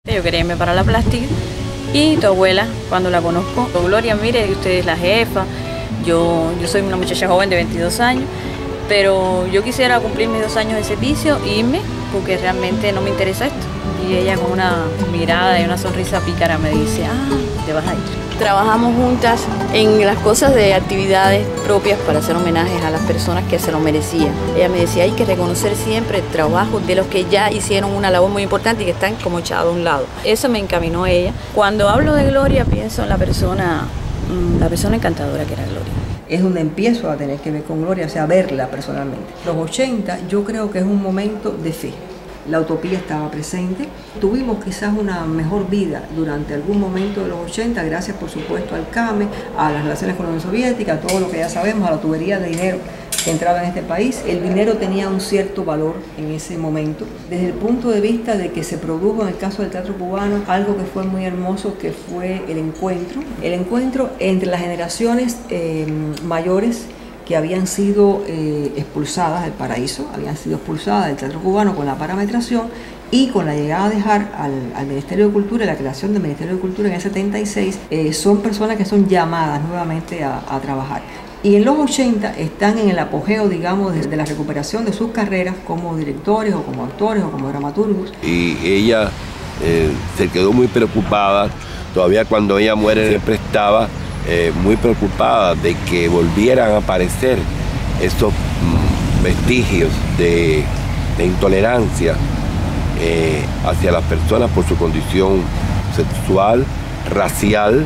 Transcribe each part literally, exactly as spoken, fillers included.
Yo quería irme para la plástica y tu abuela, cuando la conozco, Gloria, mire, usted es la jefa, yo, yo soy una muchacha joven de veintidós años, pero yo quisiera cumplir mis dos años de servicio e irme porque realmente no me interesa esto. Y ella con una mirada y una sonrisa pícara me dice, ah, te vas a ir. Trabajamos juntas en las cosas de actividades propias para hacer homenajes a las personas que se lo merecían. Ella me decía, hay que reconocer siempre el trabajo de los que ya hicieron una labor muy importante y que están como echados a un lado. Eso me encaminó ella. Cuando hablo de Gloria pienso en la persona, la persona encantadora que era Gloria. Es donde empiezo a tener que ver con Gloria, o sea, verla personalmente. Los ochenta yo creo que es un momento de fe. La utopía estaba presente. Tuvimos quizás una mejor vida durante algún momento de los ochenta, gracias por supuesto al C A M E, a las relaciones con la Unión Soviética, a todo lo que ya sabemos, a la tubería de dinero que entraba en este país. El dinero tenía un cierto valor en ese momento, desde el punto de vista de que se produjo en el caso del teatro cubano algo que fue muy hermoso, que fue el encuentro, el encuentro entre las generaciones eh, mayores que habían sido eh, expulsadas del paraíso, habían sido expulsadas del teatro cubano con la parametración y con la llegada de Hart al, al Ministerio de Cultura y la creación del Ministerio de Cultura en el setenta y seis, eh, son personas que son llamadas nuevamente a, a trabajar. Y en los ochenta están en el apogeo, digamos, de, de la recuperación de sus carreras como directores o como actores o como dramaturgos. Y ella eh, se quedó muy preocupada, todavía cuando ella muere siempre estaba Eh, muy preocupada de que volvieran a aparecer estos mm, vestigios de, de intolerancia eh, hacia las personas por su condición sexual, racial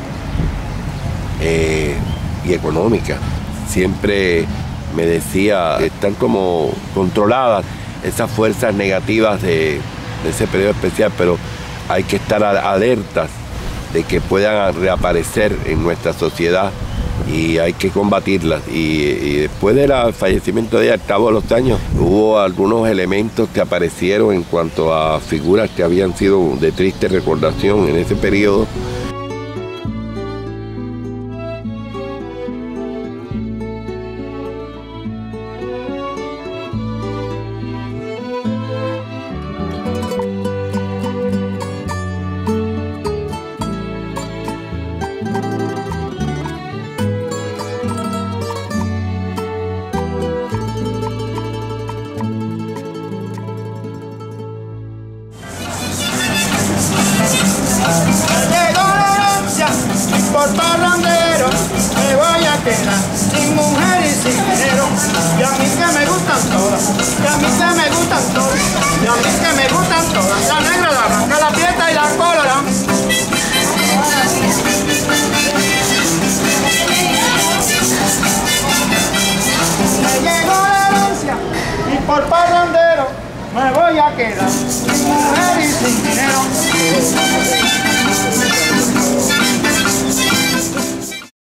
eh, y económica. Siempre me decía que están como controladas esas fuerzas negativas de, de ese periodo especial, pero hay que estar alertas de que puedan reaparecer en nuestra sociedad y hay que combatirlas. Y, y después del fallecimiento de ella, al cabo de los años, hubo algunos elementos que aparecieron en cuanto a figuras que habían sido de triste recordación en ese periodo. Por parrandero me voy a quedar sin mujer y sin dinero. Y a mí que me gustan todas, y a mí que me gustan todas, y a mí que me gustan todas. La negra, la blanca, la prieta y la colorada. Me llegó la herencia y por parrandero me voy a quedar sin mujer y sin dinero.